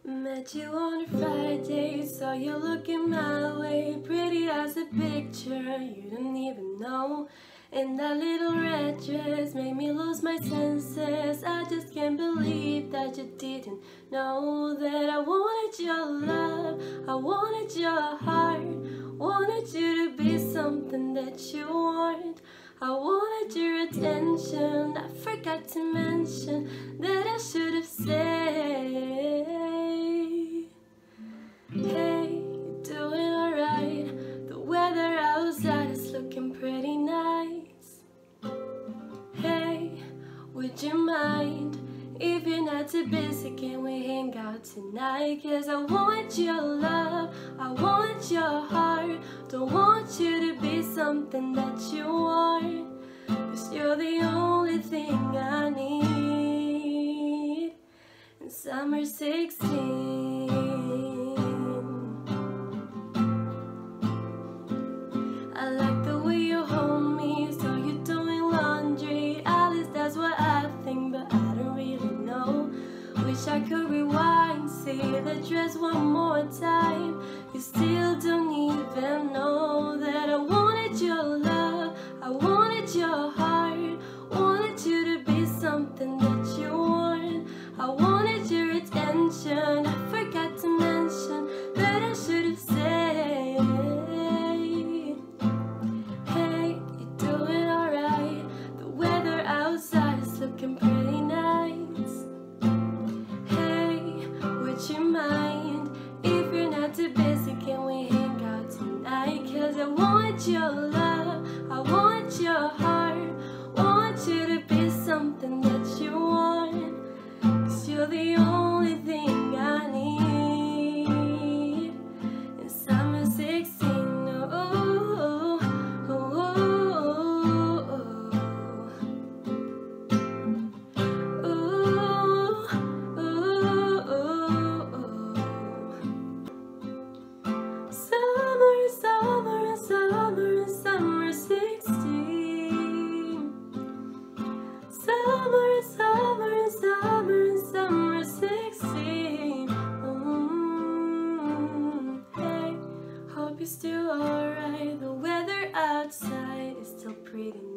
Met you on a Friday, saw you looking my way, pretty as a picture you didn't even know. And that little red dress made me lose my senses. I just can't believe that you didn't know that I wanted your love, I wanted your heart, wanted you to be something that you weren't. I wanted your attention, I forgot to mention that I should have said, hey, you doing alright? The weather outside is looking pretty nice. Hey, would you mind if you're not too busy, can we hang out tonight? 'Cause I want your love, I want your heart, don't want you to be something that you aren't. 'Cause you're the only thing I need in summer 16. I like the way you hold me, so you're doing laundry. At least that's what I think, but I don't really know. Wish I could rewind, see the dress one more time. You still don't even know that I wanted your love, I wanted your heart, wanted you to be something that you weren't. I wanted your attention, I forgot to mention that I should have said, hey, you doing alright? The weather outside is looking pretty nice. Hey, would you mind if you're not too busy, can we hang out tonight? 'Cause I want your love, I want your heart, want you to be something that you want. 'Cause you're the only thing I need in summer 16. Oh, oh, oh, oh, oh. Summer, summer, summer, summer 16. Summer, summer, summer, summer 16. Hey, hope you're still alright. The weather outside is still pretty nice.